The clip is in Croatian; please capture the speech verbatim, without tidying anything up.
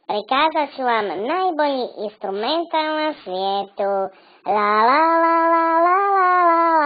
Prikazat ću vam najbolji instrumental na svijetu. La la la la la la la